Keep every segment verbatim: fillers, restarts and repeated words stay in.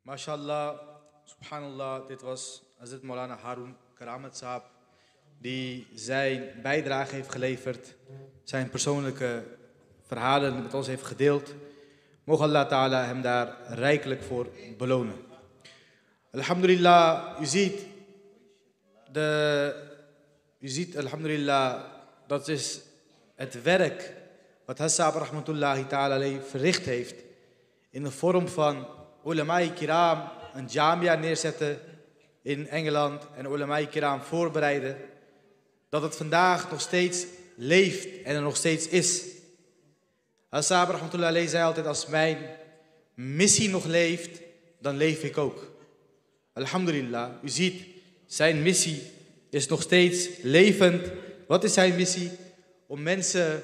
MashaAllah, subhanallah, dit was Hazrat Maulana Harun Karamat Sahab, die zijn bijdrage heeft geleverd, zijn persoonlijke verhalen met ons heeft gedeeld. Mogen Allah Ta'ala hem daar rijkelijk voor belonen. Alhamdulillah, u ziet, de, u ziet, alhamdulillah, dat is het werk wat Hassab rahmatullahi ta'ala verricht heeft in de vorm van ulama'i kiram, een jamia neerzetten in Engeland en ulama'i kiram voorbereiden, dat het vandaag nog steeds leeft en er nog steeds is. Hassab rahmatullahi zei altijd, als mijn missie nog leeft, dan leef ik ook. Alhamdulillah, u ziet, zijn missie is nog steeds levend. Wat is zijn missie? Om mensen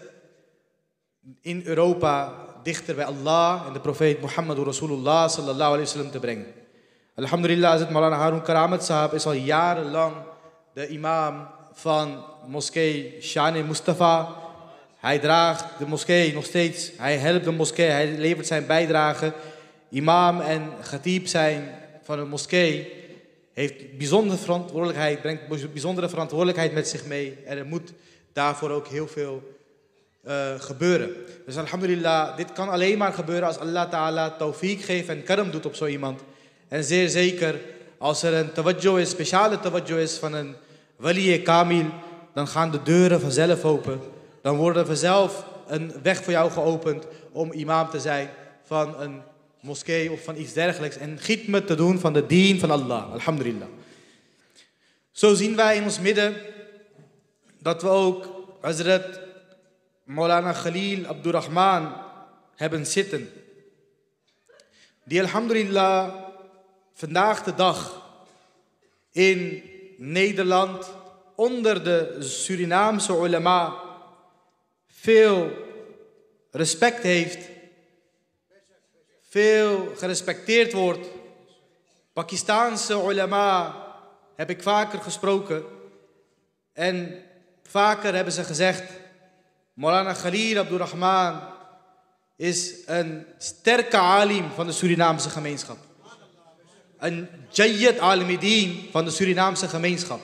in Europa dichter bij Allah en de profeet Muhammadur Rasulullah sallallahu alayhi wa sallam te brengen. Alhamdulillah, Hazrat Maulana Harun Karamat Sahab is al jarenlang de imam van moskee Shane Mustafa. Hij draagt de moskee nog steeds, hij helpt de moskee, hij levert zijn bijdrage. Imam en khatib zijn van een moskee heeft bijzondere verantwoordelijkheid, brengt bijzondere verantwoordelijkheid met zich mee. En er moet daarvoor ook heel veel uh, gebeuren. Dus alhamdulillah, dit kan alleen maar gebeuren als Allah Ta'ala tawfiq geeft en karam doet op zo iemand. En zeer zeker, als er een tawajjuh is, speciale tawajjuh is van een waliye kamil, dan gaan de deuren vanzelf open. Dan wordt er vanzelf een weg voor jou geopend om imam te zijn van een moskee of van iets dergelijks. En khidmat te doen van de dien van Allah. Alhamdulillah. Zo zien wij in ons midden dat we ook Hazrat Maulana Khalil Abdurrahman hebben zitten. Die alhamdulillah vandaag de dag in Nederland onder de Surinaamse ulama veel respect heeft, veel gerespecteerd wordt. Pakistaanse ulama heb ik vaker gesproken en vaker hebben ze gezegd, Maulana Khalil Abdurrahman is een sterke alim van de Surinaamse gemeenschap. Een jayyid alimidin van de Surinaamse gemeenschap.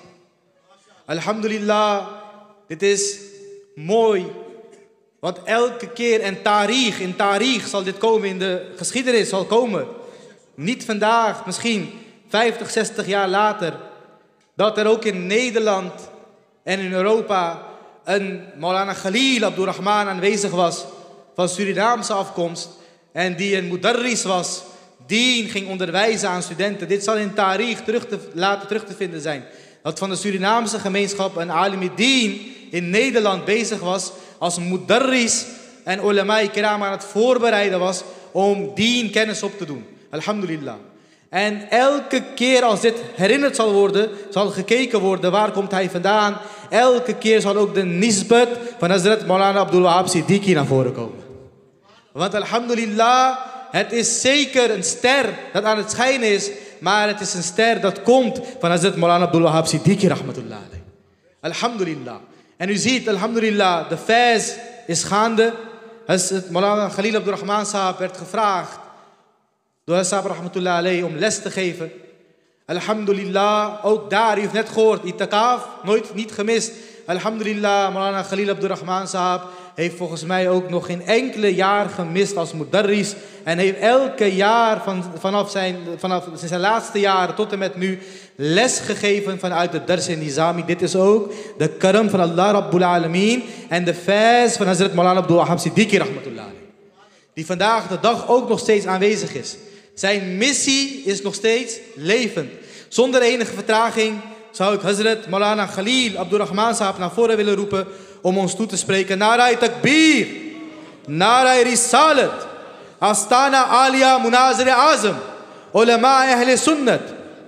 Alhamdulillah, dit is mooi. Want elke keer, en tarikh, in tarikh zal dit komen, in de geschiedenis zal komen. Niet vandaag, misschien vijftig, zestig jaar later. Dat er ook in Nederland en in Europa een Maulana Khalil Abdurrahman aanwezig was. Van Surinaamse afkomst. En die een mudarris was. Die ging onderwijzen aan studenten. Dit zal in tarikh terug te, later terug te vinden zijn. Dat van de Surinaamse gemeenschap een alimidin in Nederland bezig was als mudarris en ulama'i kiram aan het voorbereiden was om dien kennis op te doen. Alhamdulillah. En elke keer als dit herinnerd zal worden, zal gekeken worden waar komt hij vandaan. Elke keer zal ook de nisbat van Hazrat Maulana Abdul Wahab Siddiqui naar voren komen. Want alhamdulillah, het is zeker een ster dat aan het schijnen is, maar het is een ster dat komt van Hazrat Maulana Abdul Wahab Siddiqui rahmatullah alayh. Alhamdulillah. En u ziet, alhamdulillah, de faiz is gaande. Hazrat Maulana Khalil Abdurrahman Sahab werd gevraagd door Hassab rahmatullah alayh om les te geven. Alhamdulillah, ook daar, u heeft net gehoord, itikaf, nooit niet gemist. Alhamdulillah, Maulana Khalil Abdurrahman Sahab heeft volgens mij ook nog geen enkele jaar gemist als mudarris. En heeft elke jaar van, vanaf, zijn, vanaf zijn laatste jaren tot en met nu les gegeven vanuit de Dars en Nizami. Dit is ook de karam van Allah Rabbul Alameen en de faiz van Hazrat Maulana Abdul Wahab Siddiqui rahmatullah alayh. Die vandaag de dag ook nog steeds aanwezig is. Zijn missie is nog steeds levend. Zonder enige vertraging zou ik Hazrat Maulana Khalil Abdurrahman Sahab naar voren willen roepen om ons toe te spreken. Narai Takbir, Narai Risalat, Astana Alia Munazir Azam, Ulama Ahl Sunnat.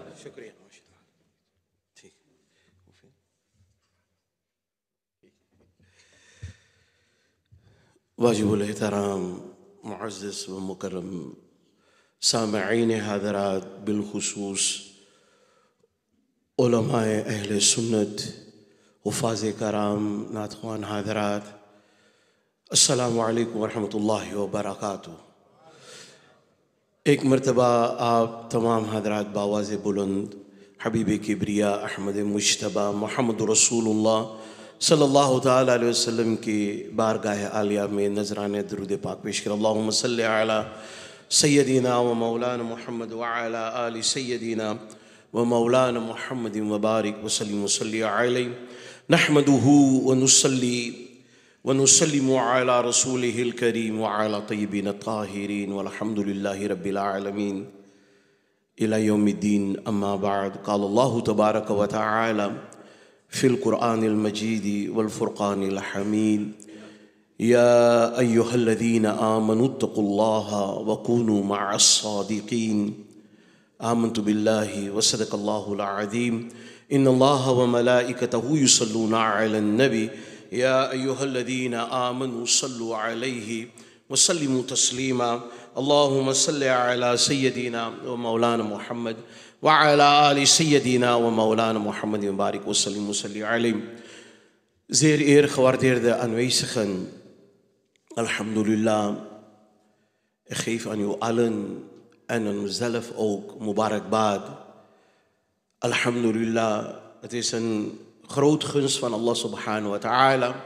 واجب الاحترام معزز ومكرم سامعين حضرات بالخصوص علماء اهل سنت حفاظ کرام ناتخوان حضرات السلام علیکم ورحمۃ اللہ وبرکاتہ. एक मरतबा आप तमाम हजरात बावाज़ बुलंद हबीब किब्रिया अहमद मुश्तबा मोहम्मद रसूलुल्लाह सल्लल्लाहु ताला अलैहि वसल्लम की बारगाह आलिया में नजराने दरूद पाक पेश कर। अल्लाहुम्मा सल्लि अला सय्यदिना व मौलाना मुहम्मद व अला आलि सय्यदिना व मौलाना मुहम्मद व बारिक व सल्लिम व सल्लि अलैहि नहमदुहु व नुसल्ली व नुसल्लिमु अला रसूलिहिल करीम व अला तय्यिबिन ताहिरीन वल्हम्दुलिल्लाहि रब्बिल आलमीन इला यौमिद्दीन। अम्मा बाद। क़ाल अल्लाहु तबारक व तआला फ़िल क़ुरआनिल मजीद वल फ़ुरक़ानिल हमीद या अय्युहल्लज़ीना आमनुत्तक़ुल्लाहा व कूनू मअस्सादिक़ीन। आमन्तु बिल्लाहि व सदक़ल्लाहुल अज़ीम। इन्नल्लाहा व मलाइकतहु युसल्लूना अलन नबी या अय्युहल्लज़ीना आमनू सल्लु अलैहि व सल्लिमू तस्लीमा। अल्लाहुम्मा सल्लि अला सय्यदिना व मौलाना मुहम्मद व अला आलि सय्यदिना व मौलाना मुहम्मद व बारिक व सल्लिम व सल्लि अलैहि। Zeer eer gewaardeerde aanwezigen, alhamdulillah, ik geef aan u allen en aan mezelf ook mubarakbad. Alhamdulillah, het is een groot gunst van Allah subhanahu wa ta'ala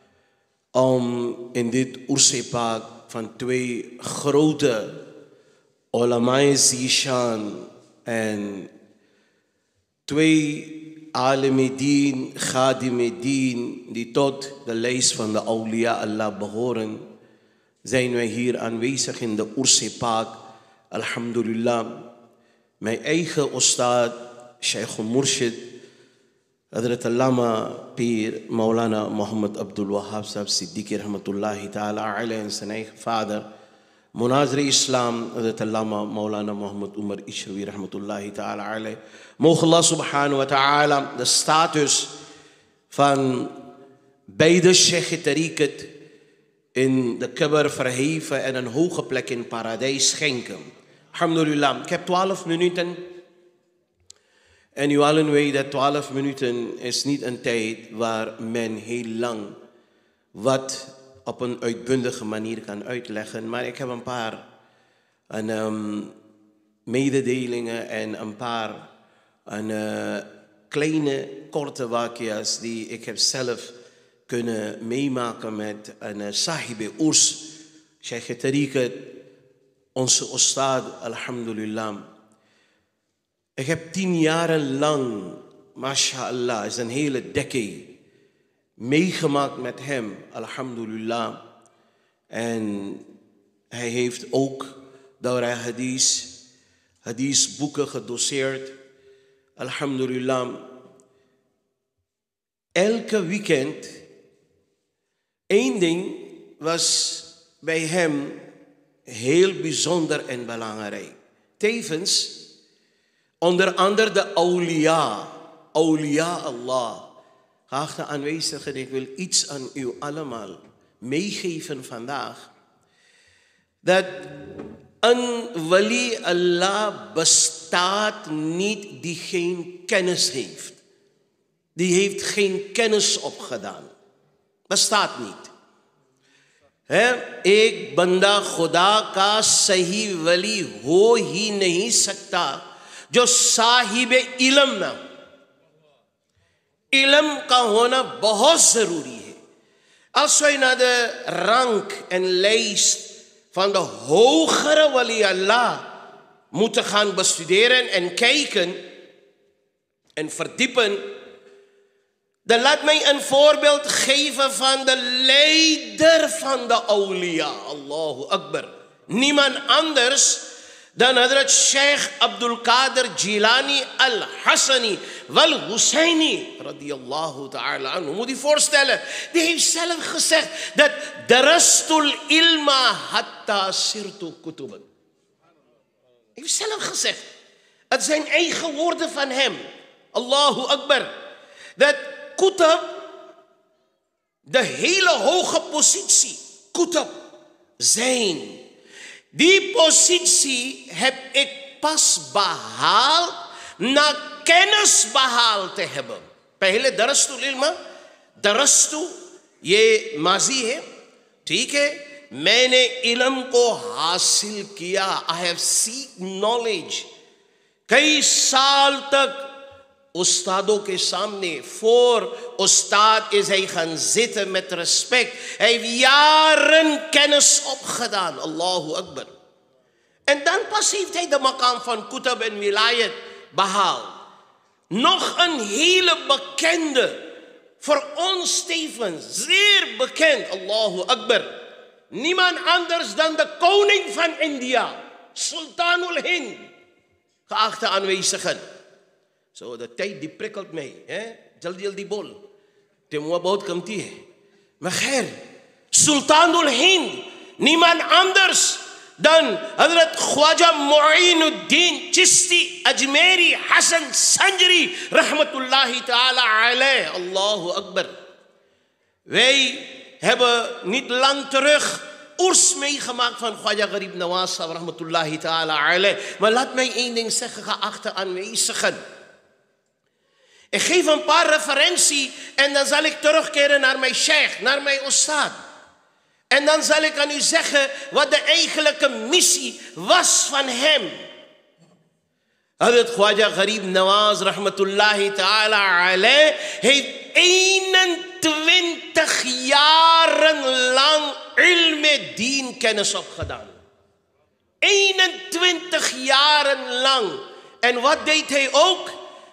om in dit oersepaak van twee grote ulama'i zishan en twee alimedien, khadimedien die tot de lijst van de awliya Allah behoren, zijn wij hier aanwezig in de oersepaak. Alhamdulillah, mijn eigen ustad, Shaykh Murshid, Hadrat Allama Pir Maulana Muhammad Abdul Wahab Sahib Siddiqui rahmatullahi ta'ala alayhi en zijn eigen vader, Munazir Islam, Hadrat Allama Maulana Muhammad Umar Ishrawi rahmatullahi ta'ala alayhi. Mogen Allah subhanahu wa ta'ala de status van beide Sheikh Tariqat in de kabr verheven en een hoge plek in paradijs schenken. Alhamdulillah, ik heb twaalf minuten. En u allen weten dat twaalf minuten is niet een tijd waar men heel lang wat op een uitbundige manier kan uitleggen. Maar ik heb een paar een, um, mededelingen en een paar een, uh, kleine korte wakia's die ik heb zelf kunnen meemaken met een uh, sahibe oers, Sheikh Tariqat, onze ustad, alhamdulillah. Ik heb tien jaren lang, mashallah, is een hele decade, meegemaakt met hem, alhamdulillah. En hij heeft ook Dawra Hadith, Hadith boeken gedoseerd, alhamdulillah. Elke weekend, één ding was bij hem heel bijzonder en belangrijk. Tevens, onder andere de awliya, awliya Allah. Geachte aanwezigen, ik wil iets aan u allemaal meegeven vandaag. Dat een wali Allah bestaat niet die geen kennis heeft. Die heeft geen kennis opgedaan. Bestaat niet. है एक बंदा खुदा का सही वली हो ही नहीं सकता जो साहिब इल्म ना हो। इल्म का होना बहुत जरूरी है. Als wij naar de rank en lijst van de hogere wali Allah moeten gaan bestuderen en kijken en verdiepen, dan laat mij een voorbeeld geven van de leider van de awliya. Allahu Akbar. Niemand anders dan Hadrat Sheikh Abdul Qadir Jilani al-Hassani wal-Husseini radiyallahu ta'ala anhu. Moet je voorstellen, die heeft zelf gezegd dat darastul ilma hatta sirtu kutuban. Hij heeft zelf gezegd. Het zijn eigen woorden van hem. Allahu Akbar. Dat kutab, de hele hoge positie, kutab, zijn. Die positie heb ik pas behaald na kennis behaald te hebben. Pehle darastul ilma, darastu, ye mazi hai, ठीक है, मैंने इल्म को हासिल किया, I have seek knowledge. कई साल तक Ustado ke saamne, voor Ustad is hij gaan zitten met respect. Hij heeft jaren kennis opgedaan. Allahu Akbar. En dan pas heeft hij de maqam van Kutab en Wilayat behaald. Nog een hele bekende, voor ons tevens, zeer bekend. Allahu Akbar. Niemand anders dan de koning van India, Sultanul Hind. Geachte aanwezigen. Zo, de tijd die prikkelt mij. Jaldi jaldi bol. Temua बहुत कमती है. Maar khair, Sultanul Hind, niemand anders dan Hazrat Khwaja Mu'inuddin Chisti Ajmeri Hassan Sanjari rahmatullahi ta'ala alayh. Allahu Akbar. Wij hebben niet lang terug oers meegemaakt van Khwaja Gharib Nawaz rahmatullahi ta'ala alayh. Maar laat mij één ding zeggen, geachte aanwezigen. Ik geef een paar referenties en dan zal ik terugkeren naar mijn sheikh, naar mijn ustad. En dan zal ik aan u zeggen wat de eigenlijke missie was van hem. Hazrat Khwaja Gharib Nawaz rahmatullahi ta'ala alayh heeft eenentwintig jaren lang ilme dien kennis opgedaan. eenentwintig jaren lang. En wat deed hij ook?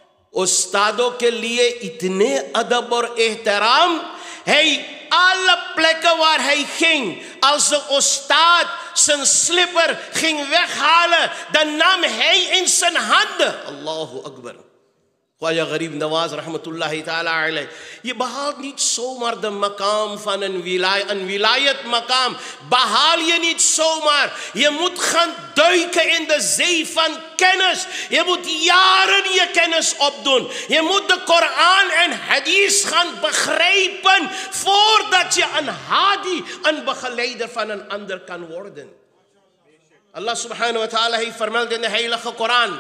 Ustado ke liye itne adab aur ihtaram. Hij alle plekken waar hij ging, als de ustad zijn slipper ging weghalen, dan nam hij in zijn handen. Allahu Akbar. Khwaja Gharib Nawaz rahmatullahi ta'ala alayh. Je behaalt niet zomaar de maqam van een wilayat, een wilayat maqam. Behaal je niet zomaar. Je moet gaan duiken in de zee van kennis. Je moet jaren je kennis opdoen. Je moet de Koran en hadith gaan begrijpen voordat je een hadi, een begeleider van een ander kan worden. Allah subhanahu wa ta'ala heeft vermeld in de heilige Koran: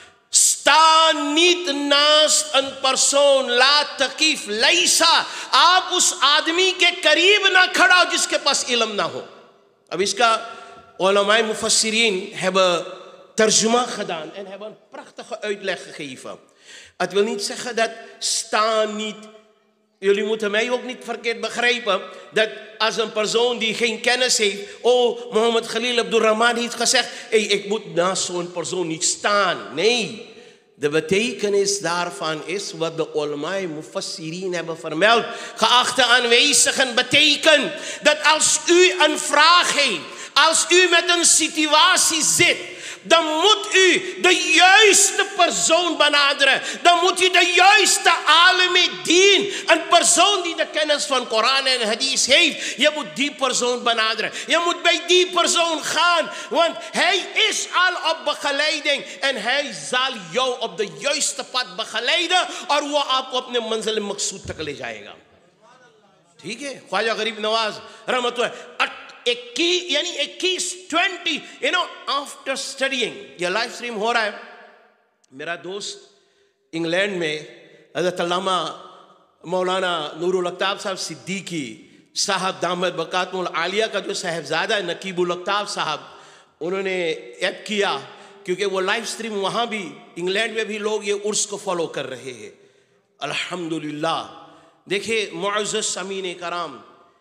sta niet naast een persoon, la taqif, laysa. आप उस आदमी के करीब ना खड़ा हो जिसके पास इल्म ना हो. अब इसका ulama mufassirin hebben terjuma gedaan en hebben een prachtige uitleg gegeven. Het wil niet zeggen dat sta niet. Jullie moeten mij ook niet verkeerd begrijpen dat als een persoon die geen kennis heeft, oh, Mohammed Khalil Abdul Rahman heeft gezegd, hey, ik moet naast zo'n persoon niet staan. Nee. De betekenis daarvan is wat de ulama mufassirin hebben vermeld. Geachte aanwezigen, betekent dat als u een vraag heeft, als u met een situatie zit, dan moet u de juiste persoon benaderen. Dan moet u de juiste alime dien. Een persoon die de kennis van Koran en Hadith heeft. Je moet die persoon benaderen. Je moet bij die persoon gaan. Want hij is al op begeleiding. En hij zal jou op de juiste pad begeleiden. और वो आपको अपने मंजिल मकसूद तक ले जाएगा. ठीक है? ख्वाजा गरीब नवाज रहमतुल्लाह a key, यानी a key twenty, you know, after studying, ये live stream हो रहा है. मेरा दोस्त इंग्लैंड में हज़रत अल्लामा मौलाना नूरुल अख्ताब साहब सिद्दीकी साहब दामद बकातुल आलिया का जो साहबजादा नकीबुल अख्ताब साहब, उन्होंने ऐड किया क्योंकि वो लाइव स्ट्रीम वहाँ भी इंग्लैंड में भी लोग ये उर्स को फॉलो कर रहे हैं. अल्हम्दुलिल्लाह. देखिए मुअज़्ज़ज़ सामीन कराम,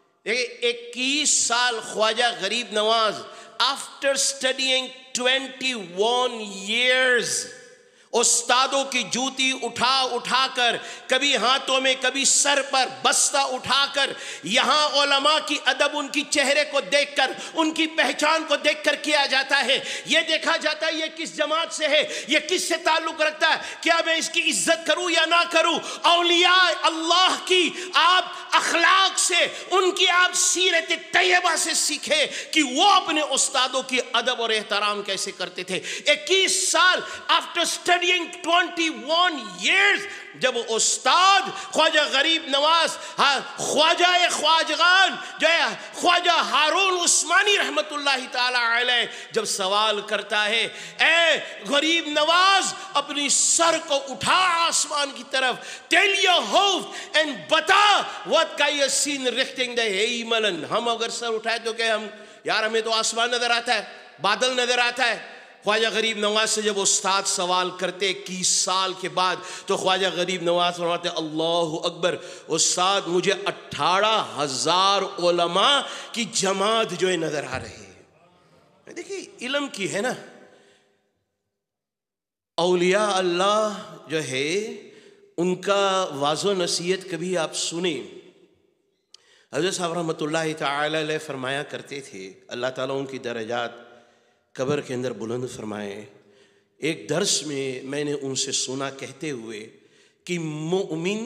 इक्कीस साल Khwaja Garib Nawaz after studying twenty-one years उस्तादों की जूती उठा उठाकर, कभी हाथों में कभी सर पर बस्ता उठाकर, यहाँ उलमा की अदब उनकी चेहरे को देखकर, उनकी पहचान को देखकर किया जाता है. ये देखा जाता है ये किस जमात से है, ये किस से ताल्लुक रखता है, क्या मैं इसकी इज्जत करूं या ना करूं. औलिया अल्लाह की आप अखलाक से, उनकी आप सीरत तैयबा से सीखे कि वो अपने उस्तादों की अदब और एहतराम कैसे करते थे. इक्कीस साल आफ्टर स्टडी twenty-one years जब उस्ताद ख्वाजा गरीब नवाज ख्वाजा ख्वाजगान जो है ख्वाजा हारून उस्मानी रहमतुल्लाहि ताला अलैह जब सवाल करता है, ए गरीब नवाज अपनी सर को उठा आसमान की तरफ, tell your hope and बता what का ये सीन रिख्टिंग दे हिमलन. हम अगर सर उठाए तो क्या हम यार हमें तो आसमान नजर आता है, बादल नजर आता है। ख्वाजा गरीब नवाज से जब उस्ताद सवाल करते इक्कीस साल के बाद, तो ख्वाजा गरीब नवाज फरमाते अल्लाहु अकबर, उस्ताद मुझे अठारह हजार उलमा की जमात जो है नजर आ रही है। देखिए इल्म की है ना, औलिया अल्लाह जो है उनका वाज़ो नसीहत कभी आप सुने। हज़रत साहब रहमतुल्लाहि तआला अलैह फरमाया करते थे, अल्लाह ताला उनकी दरजात कब्र के अंदर बुलंद फरमाए। एक दर्स में मैंने उनसे सुना कहते हुए कि मुअमिन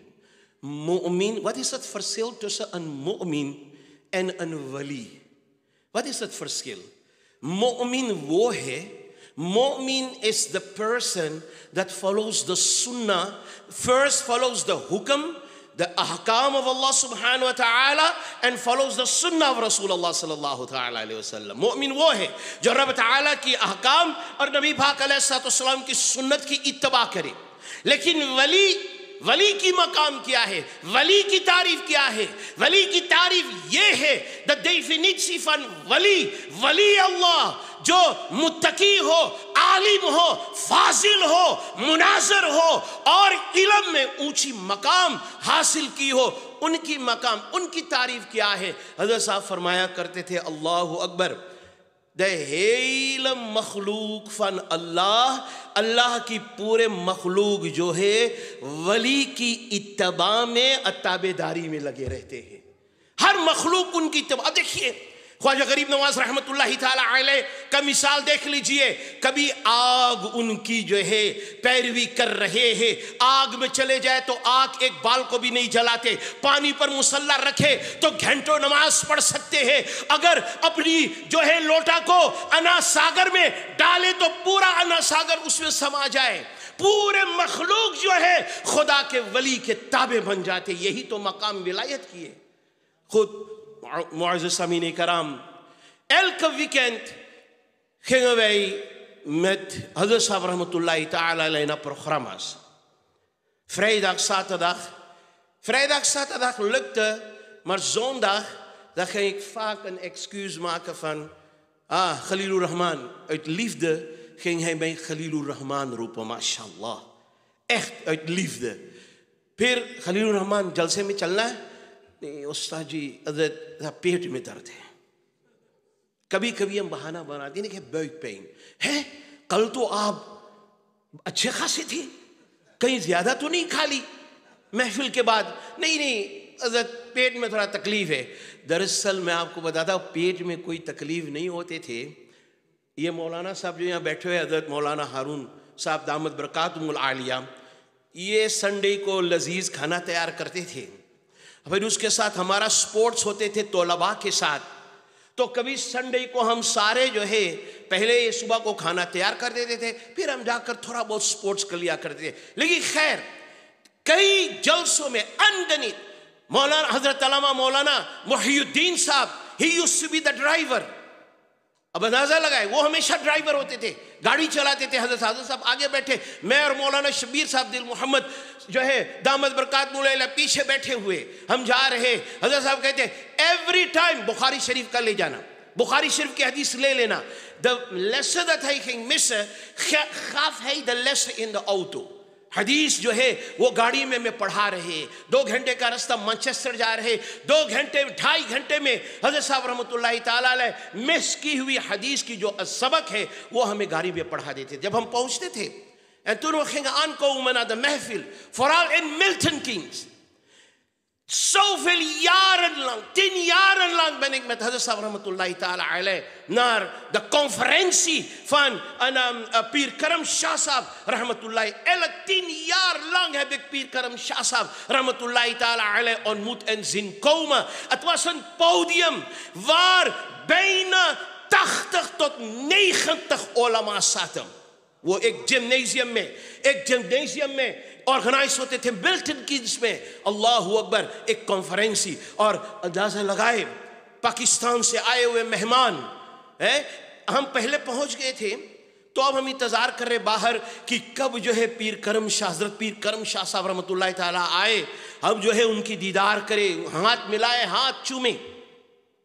मुअमिन what is that verschil tussen een mu'min en een wali? Wat is dat verschil? Mu'min wo है, mu'min is the person that follows the sunnah, first follows the hukam, the ahkam of Allah subhanahu wa ta'ala, and follows the sunnah of Rasulullah sallallahu ta'ala alayhi wa sallam. मुअमिन वो है जो रब ta'ala की ahkam और नबी पाक अलैहि सल्लल्लाहु अलैहि वसल्लम की सुन्नत की इत्तबा करे। लेकिन वली वली की मकाम क्या है, वली की तारीफ क्या है? वली की तारीफ ये है, द डेफिनेशन फन वली, वली अल्लाह जो मुत्तकी हो, आलिम हो, फाजिल हो, मुनाज़र हो और इल्म में ऊंची मकाम हासिल की हो, उनकी मकाम, उनकी तारीफ क्या है? हज़रत साहब फरमाया करते थे अल्लाहु अकबर, द हेल मखलूक फन अल्लाह, अल्लाह की पूरे मखलूक जो है वली की इत्तबा में अत्ताबेदारी में लगे रहते हैं। हर मखलूक उनकी इत्तबा। अब देखिए ख्वाजा गरीब नवाज रहमतुल्लाहि ताला अलैह का मिसाल देख लीजिए, कभी आग उनकी जो है पैरवी कर रहे हैं, आग में चले जाए तो आग एक बाल को भी नहीं जलाते, पानी पर मुसल्ला रखे तो घंटों नमाज पढ़ सकते हैं, अगर अपनी जो है लोटा को अना सागर में डाले तो पूरा अना सागर उसमें समा जाए। पूरे मखलूक जो है खुदा के वली के ताबे बन जाते। यही तो मकाम विलायत की है। खुद Mu'azzez Samini Karam, elke weekend gingen wij met Hazrat Sahab rahmatullahi ta'ala alayhi naar programma's. Vrijdag, zaterdag. Vrijdag, zaterdag lukte, maar zondag dan ging ik vaak een excuus maken van ah, Khalilur Rahman. Uit liefde ging hij mij Khalilur Rahman roepen, mashallah. Echt uit liefde. फिर खलीलुर रहमान जलसे में चलना है, नहीं उस्ताद जी पेट में दर्द है। कभी कभी हम बहाना बनाते हैं कि बैक पेन है, कल तो आप अच्छे खासे थे, कहीं ज्यादा तो नहीं खा ली महफिल के बाद? नहीं नहीं हज़रत पेट में थोड़ा तकलीफ है। दरअसल मैं आपको बताता हूँ पेट में कोई तकलीफ नहीं होते थे। ये मौलाना साहब जो यहाँ बैठे हुए हज़रत मौलाना हारून साहब दामद बरकातुहुल आलिया, ये संडे को लजीज खाना तैयार करते थे। फिर उसके साथ हमारा स्पोर्ट्स होते थे तोलबा के साथ, तो कभी संडे को हम सारे जो है पहले ये सुबह को खाना तैयार कर देते थे, फिर हम जाकर थोड़ा बहुत स्पोर्ट्स कर लिया करते थे। लेकिन खैर कई जलसों में अंडनित मौलाना हजरत अल्लामा मौलाना मुहियुद्दीन साहब, he used to be the driver. अब अंदाजा लगाए वो हमेशा ड्राइवर होते थे, गाड़ी चलाते थे। हजरत हजरत साहब आगे बैठे, मैं और मौलाना शबीर साहब दिल मोहम्मद जो है दामद बरकातुहुल आलिया पीछे बैठे हुए, हम जा रहे। हजरत साहब कहते एवरी टाइम बुखारी शरीफ का ले जाना, बुखारी शरीफ की हदीस ले लेना। The lesson that I can miss खाफ है the lesson in the auto. हदीस जो है वो गाड़ी में मैं पढ़ा रहे, दो घंटे का रास्ता मैनचेस्टर जा रहे, दो घंटे ढाई घंटे में हज़रत साहब रहमतुल्लाहि ताला अलैह मिस की हुई हदीस की जो सबक है वो हमें गाड़ी में पढ़ा देते। जब हम पहुंचते थे en toen we gingen aankomen naar de mehfil, vooral in Milton Keynes, zoveel jaren lang, tien jaren lang ben ik met Hazrat Sahab rahmatullahi ta'ala alayh naar de conferentie van um, uh, Pier Karam Shah Sahab rahmatullahi. Elk tien jaar lang heb ik Pier Karam Shah Sahab rahmatullahi ta'ala alayh ontmoet en zien komen. Het was een podium waar bijna tachtig tot negentig ulama zaten. वो एक जिम्नेशियम में एक जिम्नेशियम में ऑर्गेनाइज होते थे Milton Keynes में। अल्लाहु अकबर, एक कॉन्फ्रेंसी। और अंदाजा लगाए पाकिस्तान से आए हुए मेहमान हैं, हम पहले पहुंच गए थे तो अब हम इंतजार कर रहे बाहर कि कब जो है पीर करम शाह हज़रत पीर करम शाह साहब रहमतुल्लाहि ताला आए, हम जो है उनकी दीदार करें, हाथ मिलाए, हाथ चूमे।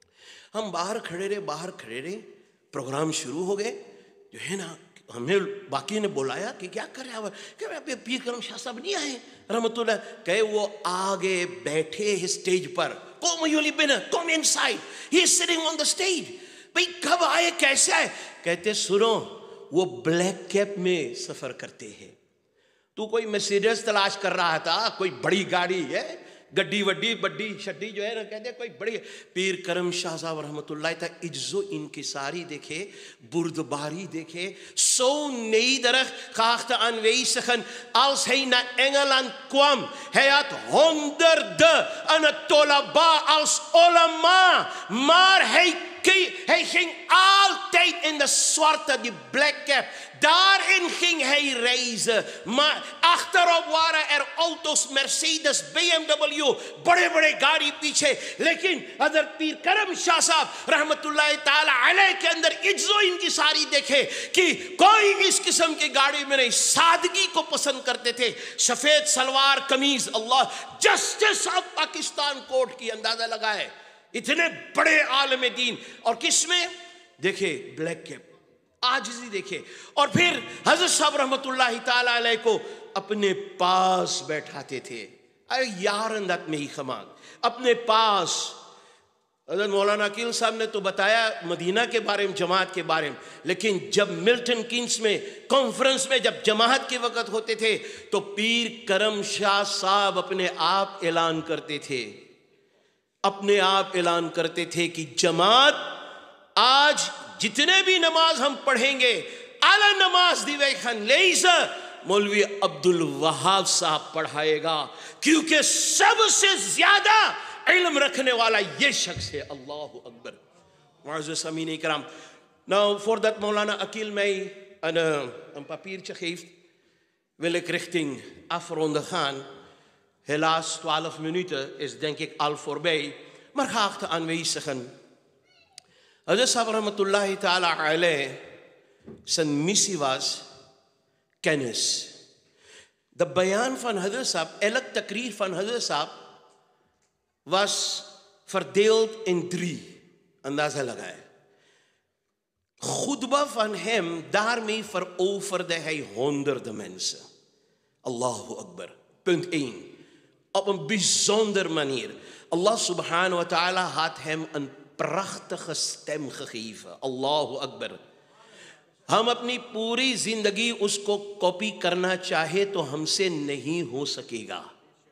ہم باہر کھڑے رہے باہر کھڑے رہے پروگرام شروع ہو گئے. جو ہے نا ہمیں باقی نے بلایا کہ کیا کر رہا ہے, کہ پیر کرم شاہ صاحب نہیں آئے رحمۃ اللہ, کہ وہ آگے بیٹھے اسٹیج پر. Come you live come inside. He is sitting on the stage. بھئی کب آئے کیسے آئے؟ کہتے سنو وہ بلیک کیپ میں سفر کرتے ہیں. تو کوئی مرسیڈیز تلاش کر رہا تھا, کوئی بڑی گاڑی ہے, گڈی وڈی بڈی شڈی جو ہے نا, کہتے کوئی بڑی. پیر کرم شاہ صاحب رحمۃ اللہ تعالی عجز و انکساری دیکھے, بردباری دیکھے. So nederig geachte aanwezigen, als hij naar Engeland kwam, hij had honderden aan het tolaba als ulama, maar hij Hij ging altijd in de zwarte, die black cap. Daarin ging hij reizen. Maar achterop waren er auto's, Mercedes, B M W, bade bade gaड़ी पीछे. लेकिन हज़रत पीर करम शाह साहब रहमतुल्लाह ताला अलैह के अंदर इज्जो इनकी सारी देखे कि कोई इस किस्म की गाड़ी में नहीं, सादगी को पसंद करते थे. सफेद सलवार कमीज, अल्लाह जस्टिस ऑफ पाकिस्तान कोर्ट की अंदाजा लगाए. اتنے بڑے عالم دین, اور کس میں دیکھے بلیک کیپ, آجزی دیکھے. اور پھر حضرت صاحب رحمت اللہ تعالی علیہ کو اپنے پاس بیٹھاتے تھے. اے یار اندت میں ہی خمان اپنے پاس. حضرت مولانا عقیل صاحب نے تو بتایا مدینہ کے بارے میں, جماعت کے بارے میں, لیکن جب ملٹن کینس میں کانفرنس میں جب جماعت کے وقت ہوتے تھے تو پیر کرم شاہ صاحب اپنے آپ اعلان کرتے تھے, اپنے آپ اعلان کرتے تھے کہ جماعت آج جتنے بھی نماز ہم پڑھیں گے, اعلی نماز دی ویخن لیسا مولوی عبد الوہاب صاحب پڑھائے گا, کیونکہ سب سے زیادہ علم رکھنے والا یہ شخص ہے. اللہ اکبر. معزز سامعین کرام, nou voordat Maulana Akil mij een, een papiertje geeft, wil ik richting afronden gaan. Helaas, twaalf minuten is denk ik al voorbij. Maar geachte aanwezigen, Hazrat Sahib rahmatullahi ta'ala alayh, zijn missie was kennis. De bayan van Hazrat Sahib, elk takrir van Hazrat Sahib was verdeeld in drie. Andaza lagay. Khutba van hem, daarmee veroverde hij honderden mensen. Allahu Akbar. Punt één. Op een bijzondere manier. Allah subhanahu wa ta'ala had hem een prachtige stem gegeven. Allahu Akbar. ہم اپنی پوری زندگی اس کو کاپی کرنا چاہے تو ہم سے نہیں ہو سکے گا.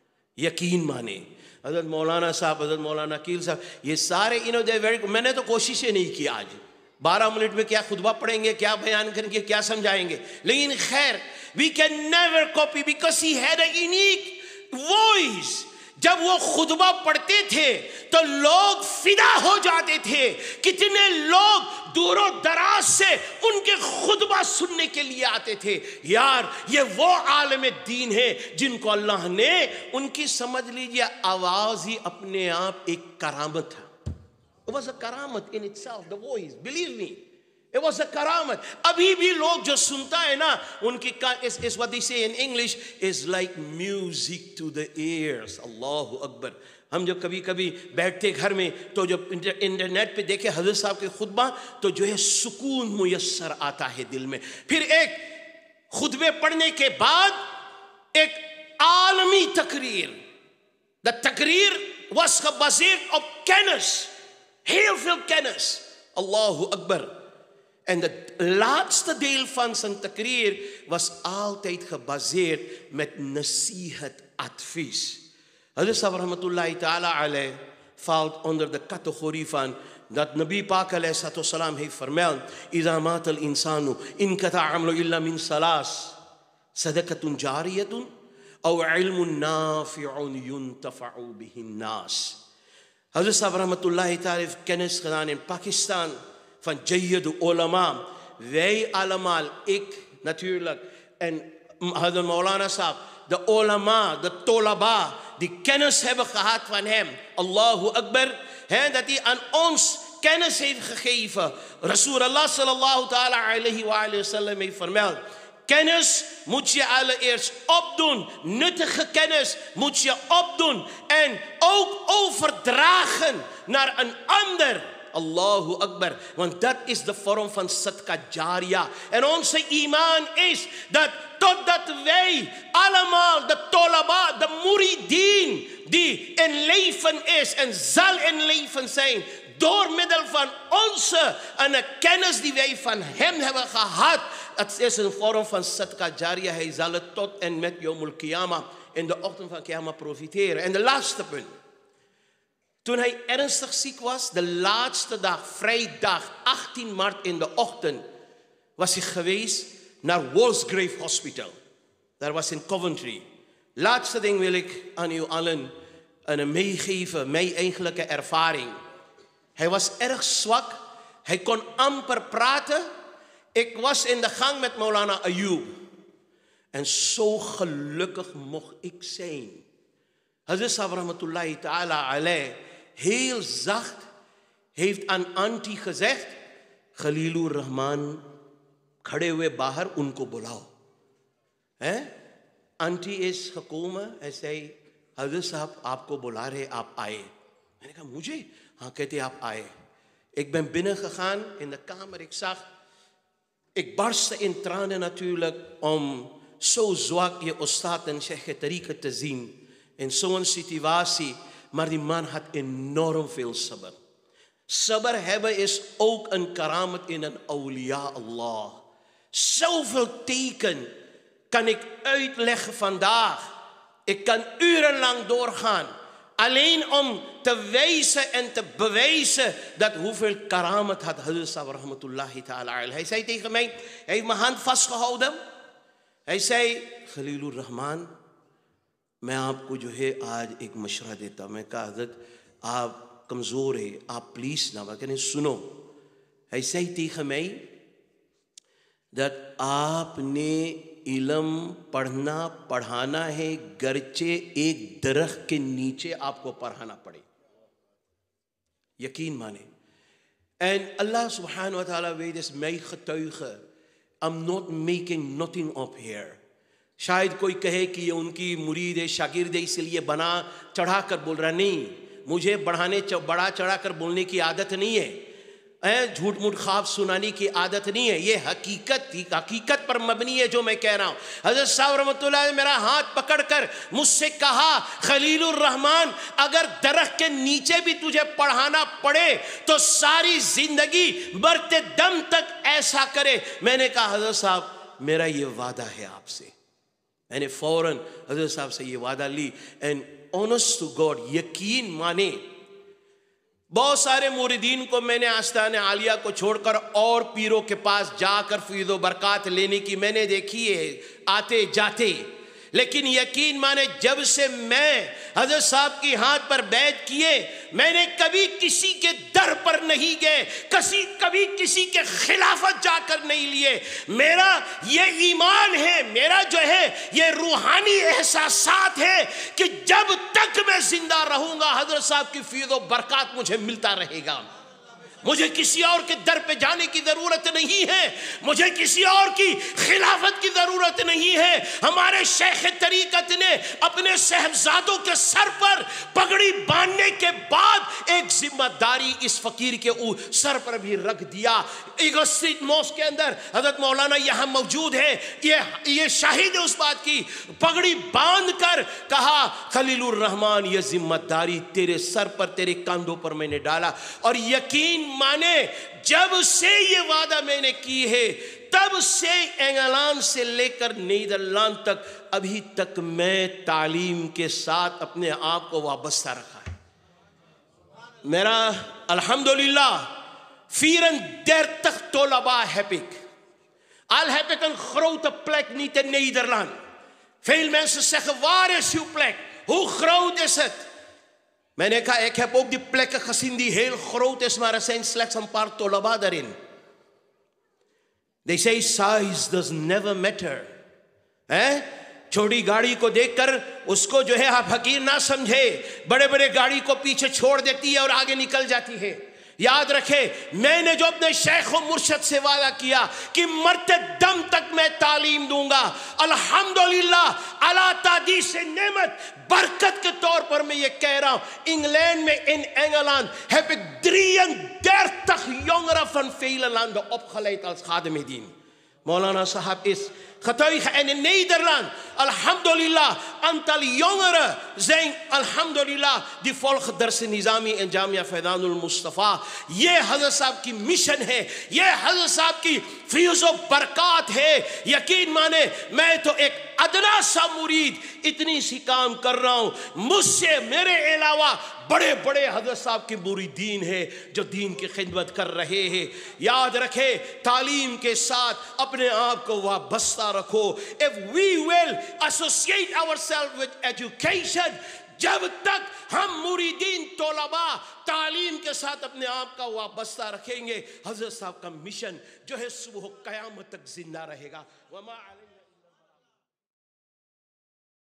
یقین مانے. حضرت مولانا صاحب, حضرت مولانا عقیل صاحب, یہ سارے انہوں نے, میں نے تو کوششیں نہیں کی آج. بارہ منٹ میں کیا خطبہ پڑھیں گے, کیا بیان کریں گے, کیا سمجھائیں گے. لیکن خیر, we can never copy because he had a unique voice. جب وہ خطبہ پڑھتے تھے تو لوگ فدا ہو جاتے تھے. کتنے لوگ دور و دراز سے ان کے خطبہ سننے کے لیے آتے تھے. یار یہ وہ عالم دین ہے جن کو اللہ نے, ان کی سمجھ لیجئے آواز ہی اپنے آپ ایک کرامت تھا. It was a karamat in itself, the voice, believe me. It was a karamat. ابھی بھی لوگ جو سنتا ہے نا, ان کی is, is what they say in English is like music to the ears. اللہ اکبر. ہم جب کبھی کبھی بیٹھتے گھر میں تو جب انٹرنیٹ پہ دیکھے حضرت صاحب کے خطبہ تو جو ہے سکون میسر آتا ہے دل میں. پھر ایک خطبے پڑھنے کے بعد ایک عالمی تقریر. The تقریر was based of kennis, heel veel kennis. Allahu Akbar. En de laatste deel van zijn takrir was altijd gebaseerd met nasihat, advies. Hazrat Sahib rahmatullahi ta'ala alayh valt onder de categorie van dat Nabi Paak alayhi salatu wasalam heeft vermeld. Iza maat al insanu inkata amlu illa min salas. Sadaqatun jariyatun aw ilmun nafi'un yuntafa'u bihin nas. Hazrat Sahib rahmatullahi ta'ala heeft kennis gedaan in Pakistan van jayyid ulama. Wij allemaal, ik natuurlijk en Hazrat Maulana Sahib, de ulama, de tolaba, die kennis hebben gehad van hem. Allahu Akbar. He, dat hij aan ons kennis heeft gegeven. Rasulullah sallallahu ta'ala alayhi wa alayhi wa sallam heeft vermeld. Kennis moet je allereerst opdoen. Nuttige kennis moet je opdoen. En ook overdragen naar een ander. Allahu Akbar. Want dat is de vorm van sadqa jaria. En onze iman is dat totdat wij allemaal, de tolaba, de muridin, die in leven is en zal in leven zijn, door middel van onze en de kennis die wij van hem hebben gehad. Het is een vorm van sadqa jaria. Hij zal het tot en met Yawmul Qiyamah, in de ochtend van Qiyamah, profiteren. En de laatste punt. Toen hij ernstig ziek was, de laatste dag, vrijdag, achttien maart in de ochtend, was hij geweest naar Walsgrave Hospital. Dat was in Coventry. Laatste ding wil ik aan u allen meegeven, mijn eigenlijke ervaring. Hij was erg zwak, hij kon amper praten. Ik was in de gang met Maulana Ayoub. En zo gelukkig mocht ik zijn. Hazrat Sahib rahmatullahi ta'ala alayh, heel zacht, heeft aan Auntie gezegd, Khalilur Rahman, khade hue bahar, unko bulao. Eh? Auntie is gekomen en zei, Hazrat Sahib, aapko bula rahe, aap aaye. En ik zei, mujhe? Haan, kehte aap aaye. Ik ben binnengegaan in de kamer, ik zag, ik barstte in tranen natuurlijk om zo zwak je ustad en Sheikh Tariqa te zien. In zo'n situatie, maar die man had enorm veel sabr. Sabr hebben is ook een karamat in een awliya Allah. Zoveel teken kan ik uitleggen vandaag. Ik kan urenlang doorgaan. Alleen om te wijzen en te bewijzen dat hoeveel karamat had Hazrat Sahib rahmatullahi ta'ala alayh. Hij zei tegen mij, hij heeft mijn hand vastgehouden. Hij zei, Khalilur Rahman, मैं आपको जो है आज एक मशवरा देता मैं कहा हज़रत आप कमज़ोर है आप प्लीज़ ना कहने सुनो ऐसा ही tegen mij that आपने इल्म पढ़ना पढ़ाना है गरचे एक दरख्त के नीचे आपको पढ़ाना पड़े यकीन माने and Allah subhanahu wa ta'ala weet is mij getuige I'm not making nothing up here. शायद कोई कहे कि ये उनकी मुरीद है शागिर्द है इसलिए बना चढ़ा कर बोल रहा नहीं मुझे बढ़ाने बड़ा चढ़ा कर बोलने की आदत नहीं है झूठ मूठ ख्वाब सुनाने की आदत नहीं है ये हकीकत थी हकीकत पर मबनी है जो मैं कह रहा हूँ हज़रत साहब रहमतुल्लाह ने मेरा हाथ पकड़कर मुझसे कहा खलीलुर रहमान अगर दरख्त के नीचे भी तुझे पढ़ाना पड़े तो सारी जिंदगी मरते दम तक ऐसा करे मैंने कहा हज़रत साहब मेरा ये वादा है आपसे मैंने फौरन हज़रत साहब से ये वादा ली एंड ऑनेस्ट टू गॉड यकीन माने बहुत सारे मुरीदीन को मैंने आस्ताने आलिया को छोड़कर और पीरों के पास जाकर फैज़ व बरकत लेने की मैंने देखी है आते जाते लेकिन यकीन माने जब से मैं हज़रत साहब की हाथ पर बैत किए मैंने कभी किसी के दर पर नहीं गए कभी कभी किसी के खिलाफत जाकर नहीं लिए मेरा ये ईमान है मेरा जो है ये रूहानी एहसासात है कि जब तक मैं जिंदा रहूंगा हज़रत साहब की फैज़ व बरकत मुझे मिलता रहेगा मुझे किसी और के दर पे जाने की जरूरत नहीं है मुझे किसी और की खिलाफत की जरूरत नहीं है हमारे शेख तरीकत ने अपने साहबजादों के सर पर पगड़ी बांधने के बाद एक जिम्मेदारी इस फकीर के सर पर भी रख दिया ईगल स्ट्रीट मॉस्क के अंदर हजरत मौलाना यहाँ मौजूद है ये ये शाहिद है उस बात की पगड़ी बांध कर कहा खलीलुर रहमान ये जिम्मेदारी तेरे सर पर तेरे कंधों पर मैंने डाला और यकीन माने जब से ये वादा मैंने की है तब से इंग्लैंड से लेकर नीदरलैंड तक अभी तक मैं तालीम के साथ अपने आप को वाबस्ता रखा है मेरा अल्हम्दुलिल्लाह vieren dertig tolaba heb ik al heb ik een grote plek niet in Nederland veel mensen zeggen waar is uw plek hoe groot is het मैंने कहा एक heb ook die plekken gezien die heel groot is maar er zijn slechts een paar tolaba daarin they say size does never matter eh छोटी गाड़ी को देखकर उसको जो है आप फकीर ना समझे बड़े बड़े गाड़ी को पीछे छोड़ देती है और आगे निकल जाती है یاد رکھے میں نے جو اپنے شیخ و مرشد سے وعدہ کیا کہ مرتے دم تک میں تعلیم دوں گا، الحمدللہ اللہ تحدیث نعمت برکت کے طور پر میں یہ کہہ رہا ہوں، انگلینڈ میں in Engeland heb ik drieëndertig jongeren van vele landen opgeleid als khadimedien. Maulana Sahab is getuige. En in Nederland, alhamdulillah, aantal jongeren zijn, alhamdulillah, die volgen Dars Nizami en Jamia Faidanul Mustafa. یہ حضرت صاحب کی مشن ہے، یہ حضرت صاحب کی فیض و برکات ہے. یقین مانے میں تو ایک ادنا سا مرید اتنی سی کام کر رہا ہوں، مجھ سے میرے علاوہ بڑے بڑے حضرت صاحب کے مریدین ہیں جو دین کی خدمت کر رہے ہیں. یاد رکھے تعلیم کے ساتھ اپنے آپ کو وابستہ رکھو. If we will associate ourselves with education, جب تک ہم مریدین طلباء تعلیم کے ساتھ اپنے آپ کا وابستہ رکھیں گے، حضرت صاحب کا مشن جو ہے صبح قیامت تک زندہ رہے گا. وما